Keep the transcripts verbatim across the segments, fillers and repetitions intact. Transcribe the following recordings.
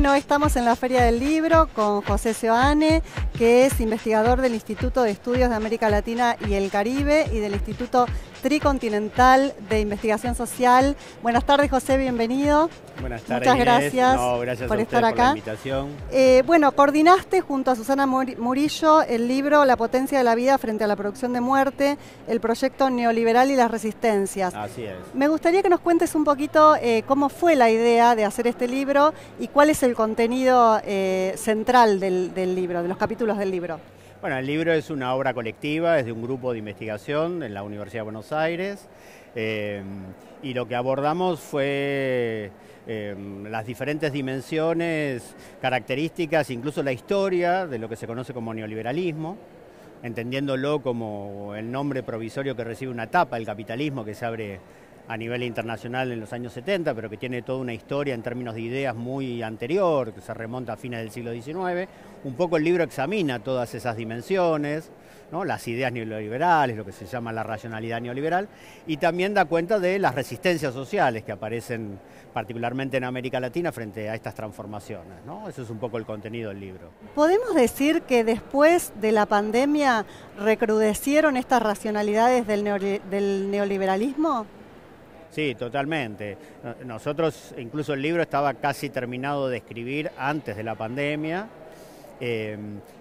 Bueno, hoy estamos en la Feria del Libro con José Seoane, que es investigador del Instituto de Estudios de América Latina y el Caribe y del Instituto Tricontinental de Investigación Social. Buenas tardes, José, bienvenido. Buenas tardes. Muchas gracias, no, gracias por a estar acá. Por la invitación. Eh, bueno, coordinaste junto a Susana Murillo el libro La potencia de la vida frente a la producción de muerte, el proyecto neoliberal y las resistencias. Así es. Me gustaría que nos cuentes un poquito eh, cómo fue la idea de hacer este libro y cuál es el contenido eh, central del, del libro, de los capítulos del libro. Bueno, el libro es una obra colectiva, es de un grupo de investigación en la Universidad de Buenos Aires, eh, y lo que abordamos fue eh, las diferentes dimensiones, características, incluso la historia de lo que se conoce como neoliberalismo, entendiéndolo como el nombre provisorio que recibe una etapa del capitalismo que se abre a nivel internacional en los años setenta, pero que tiene toda una historia en términos de ideas muy anterior, que se remonta a fines del siglo diecinueve. Un poco el libro examina todas esas dimensiones, ¿no? Las ideas neoliberales, lo que se llama la racionalidad neoliberal, y también da cuenta de las resistencias sociales que aparecen particularmente en América Latina frente a estas transformaciones, ¿no? Eso es un poco el contenido del libro. ¿Podemos decir que después de la pandemia recrudecieron estas racionalidades del, neoli del neoliberalismo? Sí, totalmente. Nosotros, incluso el libro estaba casi terminado de escribir antes de la pandemia, eh,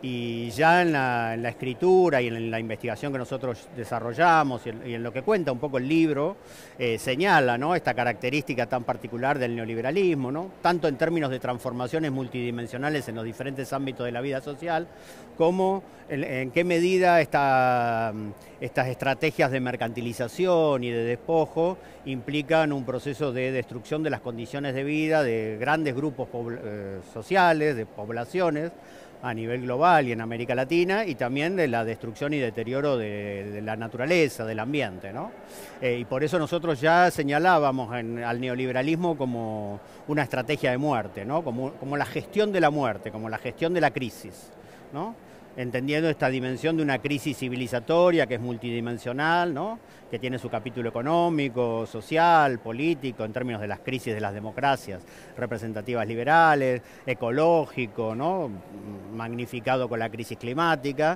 y ya en la, en la escritura y en la investigación que nosotros desarrollamos y en, y en lo que cuenta un poco el libro, eh, señala, ¿no?, esta característica tan particular del neoliberalismo, ¿no?, tanto en términos de transformaciones multidimensionales en los diferentes ámbitos de la vida social, como en, en qué medida esta, estas estrategias de mercantilización y de despojo implican un proceso de destrucción de las condiciones de vida de grandes grupos eh, sociales, de poblaciones, a nivel global y en América Latina, y también de la destrucción y deterioro de, de la naturaleza, del ambiente, ¿no? Eh, y por eso nosotros ya señalábamos en, al neoliberalismo como una estrategia de muerte, ¿no?, como, como la gestión de la muerte, como la gestión de la crisis, ¿no?, entendiendo esta dimensión de una crisis civilizatoria que es multidimensional, ¿no?, que tiene su capítulo económico, social, político, en términos de las crisis de las democracias representativas liberales, ecológico, ¿no?, magnificado con la crisis climática,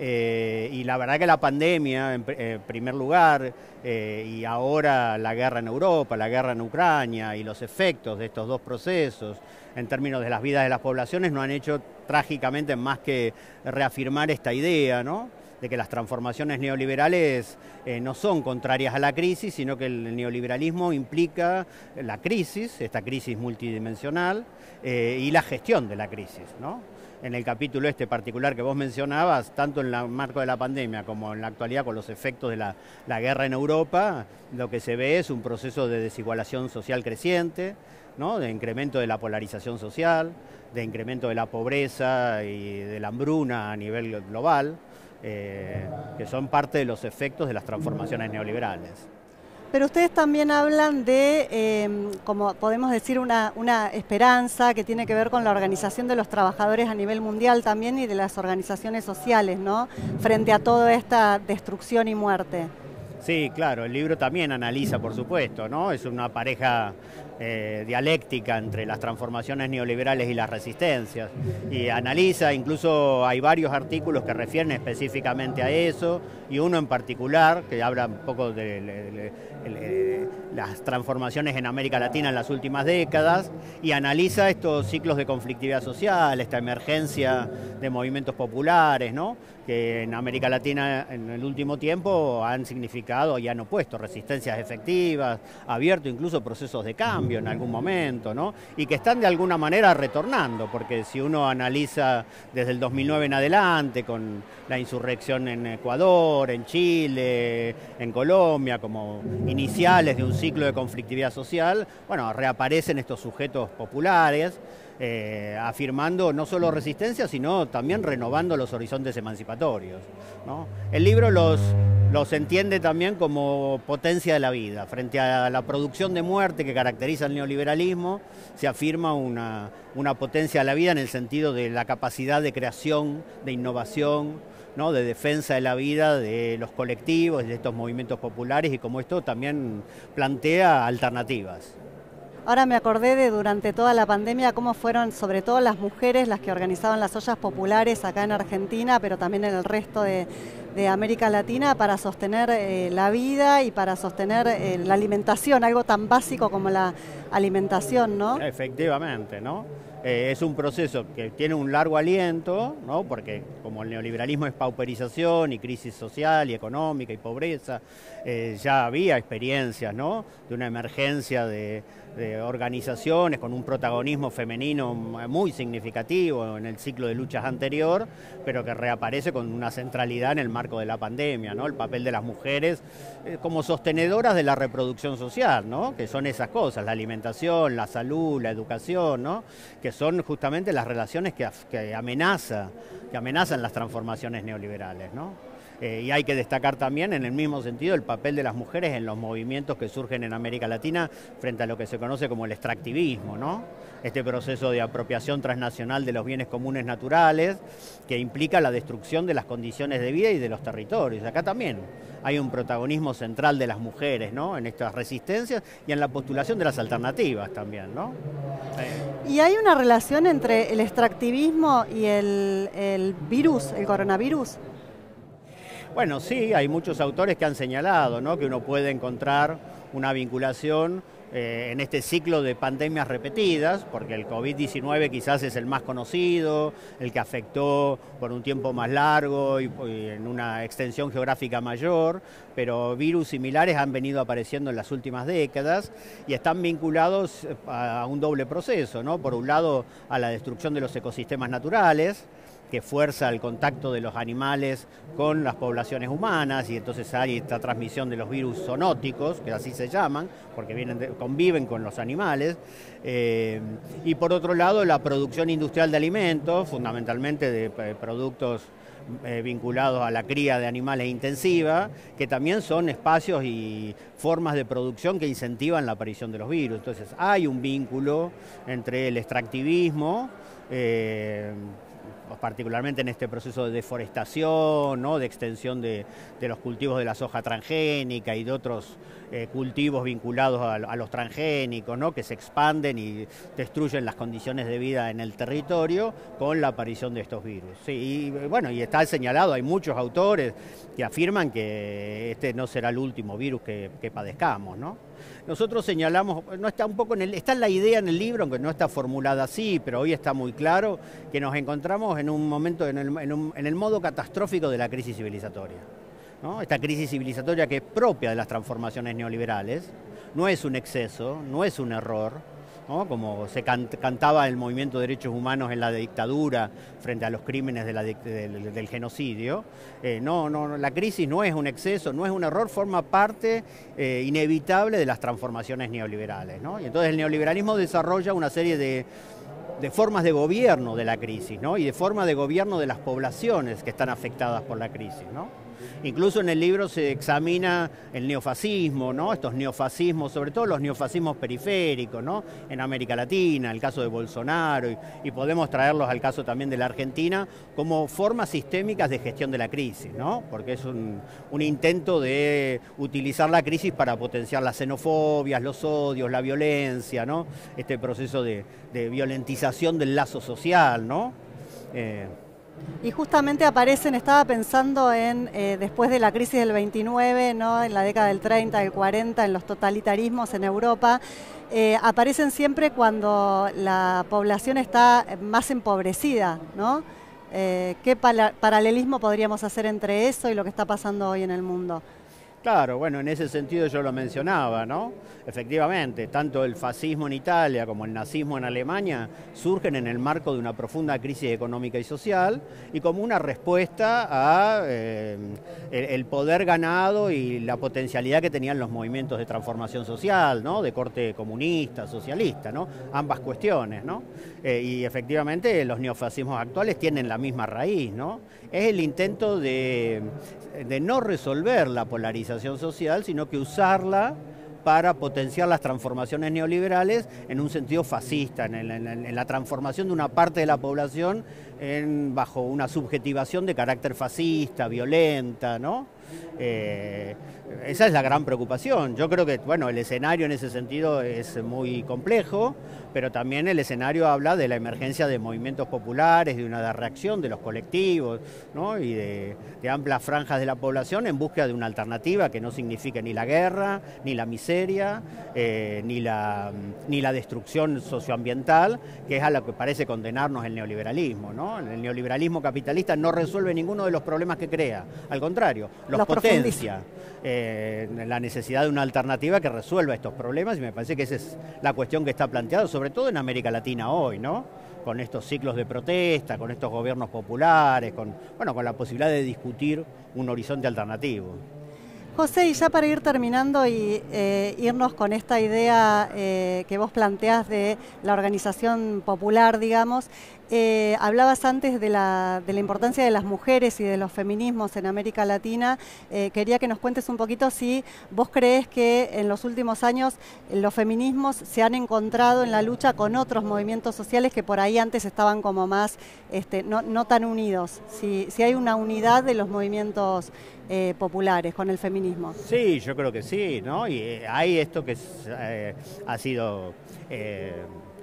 eh, y la verdad que la pandemia, en eh, primer lugar, eh, y ahora la guerra en Europa, la guerra en Ucrania y los efectos de estos dos procesos en términos de las vidas de las poblaciones no han hecho trágicamente más que reafirmar esta idea, ¿no?, de que las transformaciones neoliberales eh, no son contrarias a la crisis, sino que el neoliberalismo implica la crisis, esta crisis multidimensional, eh, y la gestión de la crisis, ¿no? En el capítulo este particular que vos mencionabas, tanto en el marco de la pandemia como en la actualidad con los efectos de la, la guerra en Europa, lo que se ve es un proceso de desigualación social creciente, ¿no?, de incremento de la polarización social, de incremento de la pobreza y de la hambruna a nivel global, eh, que son parte de los efectos de las transformaciones neoliberales. Pero ustedes también hablan de, eh, como podemos decir, una, una esperanza que tiene que ver con la organización de los trabajadores a nivel mundial también y de las organizaciones sociales, ¿no?, frente a toda esta destrucción y muerte. Sí, claro, el libro también analiza, por supuesto, ¿no? Es una pareja eh, dialéctica entre las transformaciones neoliberales y las resistencias. Y analiza, incluso hay varios artículos que refieren específicamente a eso, y uno en particular que habla un poco de, de, de, de, de las transformaciones en América Latina en las últimas décadas, y analiza estos ciclos de conflictividad social, esta emergencia de movimientos populares, ¿no?, que en América Latina en el último tiempo han significado y han opuesto resistencias efectivas, abierto incluso procesos de cambio en algún momento, ¿no?, y que están de alguna manera retornando, porque si uno analiza desde el dos mil nueve en adelante, con la insurrección en Ecuador, en Chile, en Colombia, como iniciales de un ciclo de conflictividad social, bueno, reaparecen estos sujetos populares, Eh, afirmando no solo resistencia, sino también renovando los horizontes emancipatorios, ¿no? El libro los, los entiende también como potencia de la vida. Frente a la producción de muerte que caracteriza el neoliberalismo, se afirma una, una potencia de la vida en el sentido de la capacidad de creación, de innovación, ¿no?, de defensa de la vida de los colectivos, de estos movimientos populares, y como esto también plantea alternativas. Ahora me acordé de durante toda la pandemia cómo fueron sobre todo las mujeres las que organizaban las ollas populares acá en Argentina, pero también en el resto de, de América Latina para sostener eh, la vida y para sostener eh, la alimentación, algo tan básico como la alimentación, ¿no? Efectivamente, ¿no? Eh, es un proceso que tiene un largo aliento, ¿no? Porque como el neoliberalismo es pauperización y crisis social y económica y pobreza, eh, ya había experiencias, ¿no? De una emergencia de, de organizaciones con un protagonismo femenino muy significativo en el ciclo de luchas anterior, pero que reaparece con una centralidad en el marco de la pandemia, ¿no? El papel de las mujeres eh, como sostenedoras de la reproducción social, ¿no? Que son esas cosas, la alimentación, la salud, la educación, ¿no? Que son justamente las relaciones que, que, amenaza, que amenazan las transformaciones neoliberales, ¿no? Eh, y hay que destacar también, en el mismo sentido, el papel de las mujeres en los movimientos que surgen en América Latina frente a lo que se conoce como el extractivismo, ¿no? Este proceso de apropiación transnacional de los bienes comunes naturales que implica la destrucción de las condiciones de vida y de los territorios. Acá también hay un protagonismo central de las mujeres, ¿no? En estas resistencias y en la postulación de las alternativas también, ¿no? Eh. ¿Y hay una relación entre el extractivismo y el, el virus, el coronavirus? Bueno, sí, hay muchos autores que han señalado, ¿no? Que uno puede encontrar una vinculación eh, en este ciclo de pandemias repetidas, porque el COVID diecinueve quizás es el más conocido, el que afectó por un tiempo más largo y, y en una extensión geográfica mayor, pero virus similares han venido apareciendo en las últimas décadas y están vinculados a, a un doble proceso, ¿no? Por un lado, a la destrucción de los ecosistemas naturales, que fuerza el contacto de los animales con las poblaciones humanas y entonces hay esta transmisión de los virus zoonóticos, que así se llaman, porque vienen de, conviven con los animales, eh, y por otro lado la producción industrial de alimentos, fundamentalmente de eh, productos eh, vinculados a la cría de animales intensiva, que también son espacios y formas de producción que incentivan la aparición de los virus. Entonces hay un vínculo entre el extractivismo, eh, particularmente en este proceso de deforestación, ¿no? De extensión de, de los cultivos de la soja transgénica y de otros eh, cultivos vinculados a, a los transgénicos, ¿no? Que se expanden y destruyen las condiciones de vida en el territorio con la aparición de estos virus. Sí, y bueno, y está señalado, hay muchos autores que afirman que este no será el último virus que, que padezcamos, ¿no? Nosotros señalamos, no está un poco en el, está en la idea en el libro, aunque no está formulada así, pero hoy está muy claro que nos encontramos en un momento, en el, en un, en el modo catastrófico de la crisis civilizatoria, ¿no? Esta crisis civilizatoria que es propia de las transformaciones neoliberales, no es un exceso, no es un error, ¿no? Como se can, cantaba el movimiento de derechos humanos en la dictadura frente a los crímenes de la, de, de, del genocidio. Eh, no, no, la crisis no es un exceso, no es un error, forma parte eh, inevitable de las transformaciones neoliberales, ¿no? Y entonces el neoliberalismo desarrolla una serie de, de formas de gobierno de la crisis, ¿no? Y de forma de gobierno de las poblaciones que están afectadas por la crisis, ¿no? Incluso en el libro se examina el neofascismo, ¿no? Estos neofascismos, sobre todo los neofascismos periféricos, ¿no? En América Latina, el caso de Bolsonaro, y, y podemos traerlos al caso también de la Argentina, como formas sistémicas de gestión de la crisis, ¿no? Porque es un, un intento de utilizar la crisis para potenciar las xenofobias, los odios, la violencia, ¿no? Este proceso de, de violentización del lazo social, ¿no? Eh, Y justamente aparecen, estaba pensando en, eh, después de la crisis del veintinueve, ¿no? En la década del treinta, del cuarenta, en los totalitarismos en Europa, eh, aparecen siempre cuando la población está más empobrecida, ¿no? Eh, ¿Qué pala- paralelismo podríamos hacer entre eso y lo que está pasando hoy en el mundo? Claro, bueno, en ese sentido yo lo mencionaba, ¿no? Efectivamente, tanto el fascismo en Italia como el nazismo en Alemania surgen en el marco de una profunda crisis económica y social y como una respuesta a eh, el, el poder ganado y la potencialidad que tenían los movimientos de transformación social, ¿no? De corte comunista, socialista, ¿no? Ambas cuestiones, ¿no? Eh, y efectivamente los neofascismos actuales tienen la misma raíz, ¿no? Es el intento de, de no resolver la polarización social, sino que usarla para potenciar las transformaciones neoliberales en un sentido fascista, en, el, en, en la transformación de una parte de la población en, bajo una subjetivación de carácter fascista, violenta, ¿no? Eh, esa es la gran preocupación. Yo creo que, bueno, el escenario en ese sentido es muy complejo, pero también el escenario habla de la emergencia de movimientos populares, de una reacción de los colectivos, ¿no? Y de, de amplias franjas de la población en búsqueda de una alternativa que no signifique ni la guerra, ni la miseria, eh, ni, la, ni la destrucción socioambiental, que es a lo que parece condenarnos el neoliberalismo, ¿no? El neoliberalismo capitalista no resuelve ninguno de los problemas que crea, al contrario, los, los potencia. Eh, la necesidad de una alternativa que resuelva estos problemas, y me parece que esa es la cuestión que está planteada, sobre todo en América Latina hoy, ¿no? Con estos ciclos de protesta, con estos gobiernos populares, con, bueno, con la posibilidad de discutir un horizonte alternativo. José, y ya para ir terminando y eh, irnos con esta idea eh, que vos planteás de la organización popular, digamos, eh, hablabas antes de la, de la importancia de las mujeres y de los feminismos en América Latina. Eh, quería que nos cuentes un poquito si vos creés que en los últimos años los feminismos se han encontrado en la lucha con otros movimientos sociales que por ahí antes estaban como más, este, no, no tan unidos. Si, si hay una unidad de los movimientos Eh, populares con el feminismo. Sí, yo creo que sí, ¿no? Y eh, hay esto que eh, ha sido eh,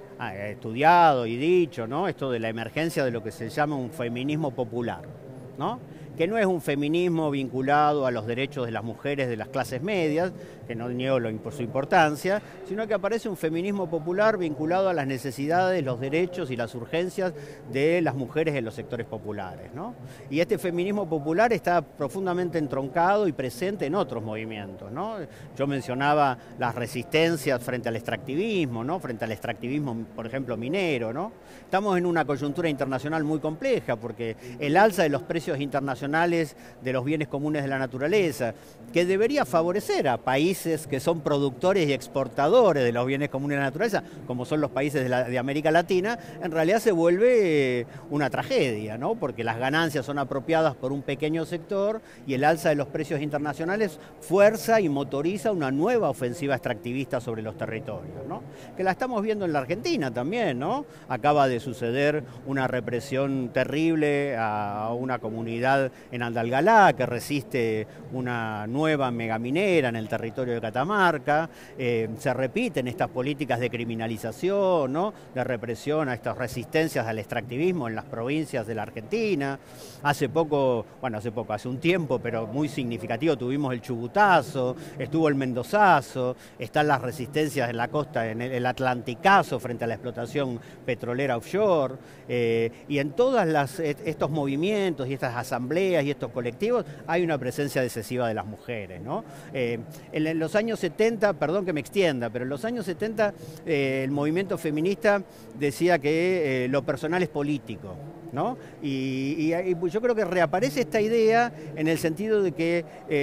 estudiado y dicho, ¿no? Esto de la emergencia de lo que se llama un feminismo popular, ¿no? Que no es un feminismo vinculado a los derechos de las mujeres de las clases medias, que no niego lo, por su importancia, sino que aparece un feminismo popular vinculado a las necesidades, los derechos y las urgencias de las mujeres en los sectores populares, ¿no? Y este feminismo popular está profundamente entroncado y presente en otros movimientos, ¿no? Yo mencionaba las resistencias frente al extractivismo, ¿no? Frente al extractivismo, por ejemplo, minero, ¿no? Estamos en una coyuntura internacional muy compleja porque el alza de los precios internacionales de los bienes comunes de la naturaleza, que debería favorecer a países que son productores y exportadores de los bienes comunes de la naturaleza, como son los países de, la, de América Latina, en realidad se vuelve eh, una tragedia, ¿no? Porque las ganancias son apropiadas por un pequeño sector y el alza de los precios internacionales fuerza y motoriza una nueva ofensiva extractivista sobre los territorios, ¿no? Que la estamos viendo en la Argentina también, ¿no? Acaba de suceder una represión terrible a una comunidad en Andalgalá que resiste una nueva megaminera en el territorio de Catamarca. Eh, se repiten estas políticas de criminalización, ¿no? De represión a estas resistencias al extractivismo en las provincias de la Argentina. Hace poco, bueno, hace poco, hace un tiempo, pero muy significativo, tuvimos el Chubutazo, estuvo el Mendozazo, están las resistencias en la costa, en el, el Atlanticazo frente a la explotación petrolera offshore, eh, y en todos estos movimientos y estas asambleas y estos colectivos hay una presencia excesiva de las mujeres, ¿no? Eh, en, en los años setenta, perdón que me extienda, pero en los años setenta eh, el movimiento feminista decía que eh, lo personal es político, ¿no? Y, y, y yo creo que reaparece esta idea en el sentido de que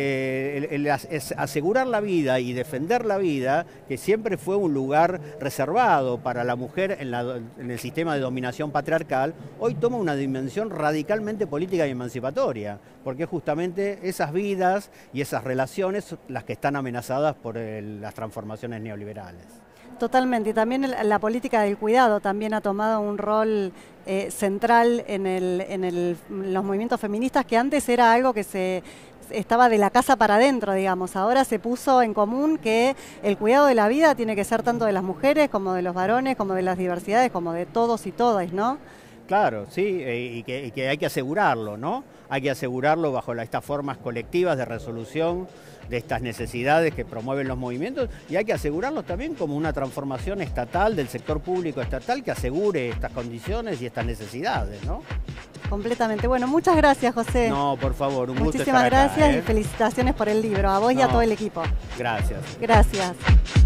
eh, el, el, es asegurar la vida y defender la vida, que siempre fue un lugar reservado para la mujer en, la, en el sistema de dominación patriarcal, hoy toma una dimensión radicalmente política y emancipatoria, porque justamente esas vidas y esas relaciones las que están amenazadas por el, las transformaciones neoliberales. Totalmente, y también el, la política del cuidado también ha tomado un rol eh, central en, el, en, el, en los movimientos feministas, que antes era algo que se estaba de la casa para adentro, digamos. Ahora se puso en común que el cuidado de la vida tiene que ser tanto de las mujeres como de los varones, como de las diversidades, como de todos y todas, ¿no? Claro, sí, y que, y que hay que asegurarlo, ¿no? Hay que asegurarlo bajo la, estas formas colectivas de resolución de estas necesidades que promueven los movimientos, y hay que asegurarlos también como una transformación estatal del sector público estatal que asegure estas condiciones y estas necesidades, ¿no? Completamente. Bueno, muchas gracias, José. No, por favor, un gusto Muchísimas estar acá, gracias ¿eh? Y felicitaciones por el libro, a vos no, y a todo el equipo. Gracias. Gracias.